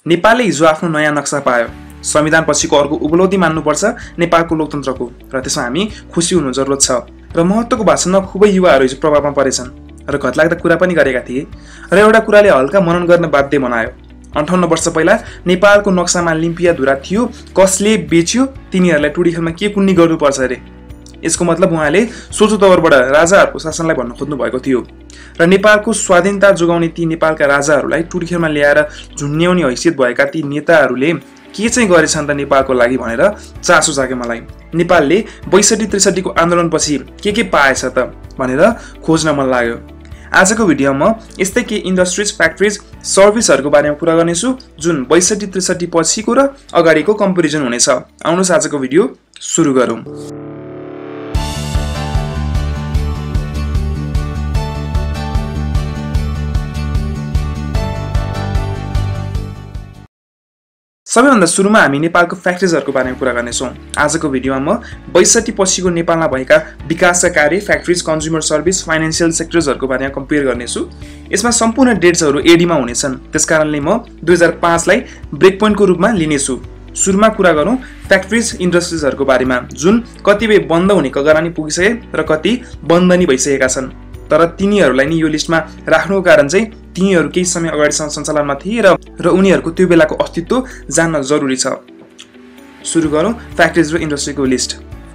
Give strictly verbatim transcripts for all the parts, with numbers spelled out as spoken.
नेपालले हिजो आफ्नो नयाँ नक्सा पायो। संविधान पछिको अर्को उपलब्धि मान्नुपर्छ नेपालको लोकतन्त्रको र त्यसमा हामी खुसी हुनु जरुरत छ। र महत्त्वको भाषणमा खुबै युवाहरू हिजो प्रभावमा परेछन् र घटलाग्दो कुरा पनि गरेका थिए र एउटा कुराले हल्का मनन गर्न बाध्य बनायो। अन्ठाउन्न वर्ष पहिला नेपालको नक्सामा लिम्पिया धुरा थियो, कसले बेच्यो, तिनीहरूलाई टुडीखेलमा के कुन्नी गर्नुपर्छ अरे। यसको मतलब उहाँले सोझो तवरबाट राजाहरूको शासनलाई भन्न खोज्नु भएको थियो र नेपालको स्वाधीनता जोगाउने ती नेपालका राजाहरूलाई टुडीखेलमा ल्याएर झुन्ड्याउने हैसियत भएका ती नेताहरूले के चाहिँ गरेछन् त नेपालको लागि भनेर चासो जाग्यो मलाई। नेपालले बैसठी त्रिसठी को आन्दोलनपछि के के पाएछ त भनेर खोज्न मन लाग्यो। आजको भिडियोमा म यस्तै के इन्डस्ट्रिज, फ्याक्ट्रिज, सर्भिसहरूको बारेमा कुरा गर्नेछु जुन बैसठी त्रिसठी पछिको र अगाडिको कम्पेरिजन हुनेछ। आउनुहोस् आजको भिडियो सुरु गरौँ। सबैभन्दा सुरुमा हामी नेपालको फ्याक्ट्रिजहरूको बारेमा कुरा गर्नेछौँ। आजको भिडियोमा म बैसठी पछिको नेपालमा भएका विकासका कार्य, फ्याक्ट्रिज, कन्ज्युमर सर्भिस, फाइनेन्सियल सेक्टर्सहरूको बारेमा कम्पेयर गर्नेछु। यसमा सम्पूर्ण डेट्सहरू एडीमा हुनेछन्, त्यसकारणले म दुई हजार पाँचलाई ब्रेक पोइन्टको रूपमा लिनेछु। सुरुमा कुरा गरौँ फ्याक्ट्रिज, इन्डस्ट्रिजहरूको बारेमा जुन कतिपय बन्द हुने कगारमा पुगिसके र कति बन्द नि भइसकेका छन्। तर तिनीहरूलाई नि यो लिस्टमा राख्नुको कारण चाहिँ तिनीहरू केही समय अगाडिसम्म सञ्चालनमा थिए र र उनीहरूको त्यो बेलाको अस्तित्व जान्न जरुरी छ। सुरु गरौँ फ्याक्ट्रिज र इन्डस्ट्रीको list.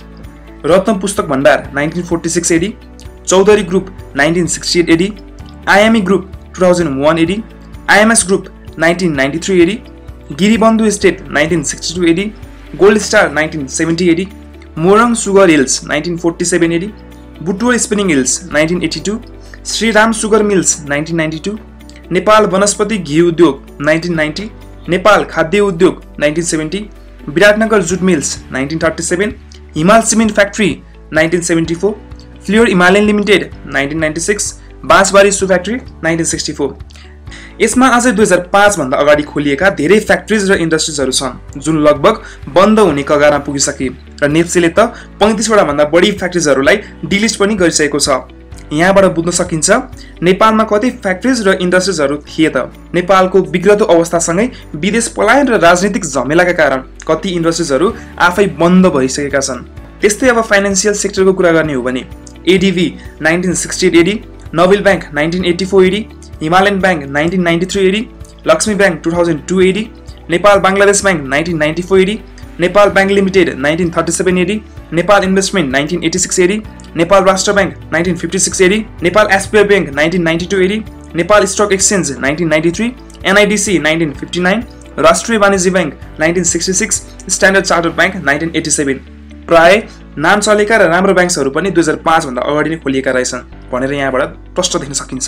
Ratna Pustak Bhandar nineteen forty six AD, Chaudhary group nineteen sixty eight AD, IME group two thousand one AD, IMS group nineteen ninety three AD, Giribandhu estate nineteen sixty two AD, gold star nineteen seventy AD, Morang sugar mills nineteen forty seven AD, Butwal spinning mills nineteen eighty two, Shriram sugar mills nineteen ninety two, Nepal Vanaspati ghee Udyog nineteen ninety, Nepal Khadya Udyog nineteen seventy, Biratnagar jute meals nineteen thirty seven, Himal cement factory nineteen seventy four, फ्लियोर Himalayan limited nineteen ninety six, Bansbari shoe factory nineteen sixty four. यसमा अझै दुई हजार पाँच भन्दा अगाडि खोलिएका धेरै फ्याक्ट्रिज र इन्डस्ट्रिजहरू छन् जुन लगभग बन्द हुने कगारमा पुगिसके र नेप्सीले त पैँतिसवटा भन्दा बढी फ्याक्ट्रिजहरूलाई डिलिस्ट पनि गरिसकेको छ। यहाँबाट बुझ्न सकिन्छ नेपालमा कति फ्याक्ट्रिज र इन्डस्ट्रिजहरू थिए त। नेपालको बिग्रदो अवस्थासँगै विदेश पलायन र राजनीतिक झमेलाका कारण कति इन्डस्ट्रिजहरू आफै बन्द भइसकेका छन्। त्यस्तै अब फाइनेन्सियल सेक्टरको कुरा गर्ने हो भने ADB nineteen sixty eight AD, Nabil bank nineteen eighty four AD, Himalayan bank nineteen ninety three AD, Laxmi bank two thousand two AD, Nepal Bangladesh bank nineteen ninety four AD, Nepal bank limited nineteen thirty seven AD, Nepal investment nineteen eighty six AD, Nepal Rastra bank nineteen fifty six AD, Nepal SBI bank nineteen ninety two AD, Nepal stock exchange nineteen ninety three, NIDC nineteen fifty nine, Rastriya Banijya bank nineteen sixty six, standard chartered bank nineteen eighty seven. प्राय नाम चलेका र राम्रो ब्याङ्क्सहरू पनि दुई हजार पाँच भन्दा अगाडि नै खोलिएका रहेछन् भनेर यहाँबाट प्रष्ट देख्न सकिन्छ।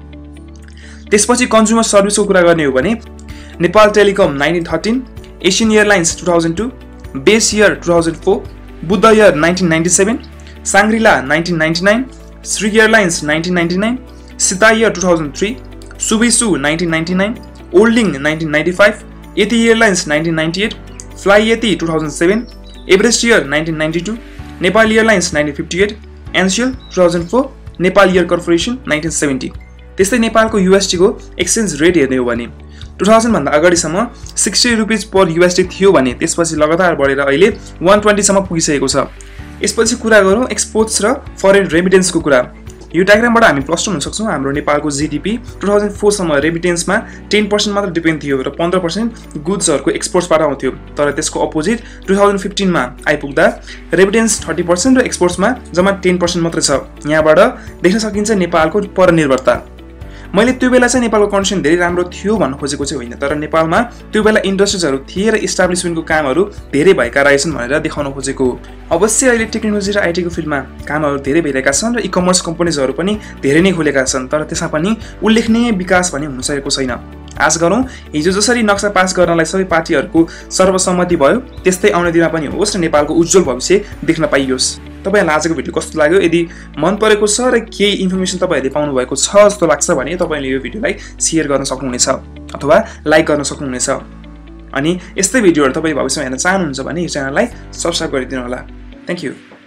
त्यसपछि कन्ज्युमर सर्भिसको कुरा गर्ने हो भने Nepal telecom nineteen thirteen, Asian airlines two thousand two, base air two thousand four, Buddha air nineteen ninety seven, Shangrila nineteen ninety nine, Shree airlines nineteen ninety nine, Sita air two thousand three, Subisu nineteen ninety nine, Worldlink nineteen ninety five, Yeti airlines nineteen ninety eight, fly Yeti two thousand seven, Everest air nineteen ninety two, Nepal airlines nineteen fifty eight, Ncell two thousand four, Nepal air corporation nineteen seventy. त्यस्तै नेपालको युएसडीको exchange rate हेर्ने हो भने two thousand भन्दा अगाडिसम्म sixty rupees पर USD थियो भने त्यसपछि लगातार बढेर अहिले वान ट्वेन्टीसम्म पुगिसकेको छ। यसपछि कुरा गरौँ एक्सपोर्ट्स र फरेन रेमिटेन्सको कुरा। यो डायग्रामबाट हामी प्रष्ट हुन सक्छौँ हाम्रो नेपालको जिडिपी टू थाउजन्ड फोरसम्म रेमिटेन्समा टेन पर्सेन्ट मात्र डिपेन्ड थियो र पन्ध्र पर्सेन्ट गुड्सहरूको एक्सपोर्ट्सबाट आउँथ्यो। तर त्यसको अपोजिट टू थाउजन्ड फिफ्टिनमा आइपुग्दा रेमिटेन्स थर्टी पर्सेन्ट र एक्सपोर्ट्समा जम्मा टेन पर्सेन्ट मात्रै छ। यहाँबाट देख्न सकिन्छ नेपालको परनिर्भरता। मैले त्यो बेला चाहिँ नेपालको कन्डिसन धेरै राम्रो थियो भन्न खोजेको चाहिँ होइन, तर नेपालमा त्यो बेला इन्डस्ट्रिजहरू थिए र इस्टाब्लिसमेन्टको कामहरू धेरै भएका रहेछन् भनेर देखाउन खोजेको हो। अवश्य अहिले टेक्नोलोजी र आइटीको फिल्डमा कामहरू धेरै भइरहेका छन् र इ कमर्स कम्पनीजहरू पनि धेरै नै खुलेका छन्, तर त्यसमा पनि उल्लेखनीय विकास भने हुन सकेको छैन। आश गरौँ हिजो जसरी नक्सा पास गर्नलाई सबै पार्टीहरूको सर्वसम्मति भयो त्यस्तै आउने दिनमा पनि होस् र नेपालको उज्जवल भविष्य देख्न पाइयोस्। तपाईहरुलाई आजको भिडियो कस्तो लाग्यो? यदि मन परेको छ र केही इन्फर्मेसन तपाईहरुले पाउनु भएको छ जस्तो लाग्छ भने तपाईले यो भिडियोलाई शेयर गर्न सक्नुहुनेछ अथवा लाइक गर्न सक्नुहुनेछ। अनि यस्तै भिडियोहरु तपाई भविष्यमा हेर्न चाहनुहुन्छ भने यो च्यानललाई सब्स्क्राइब गरिदिनु होला। Thank you.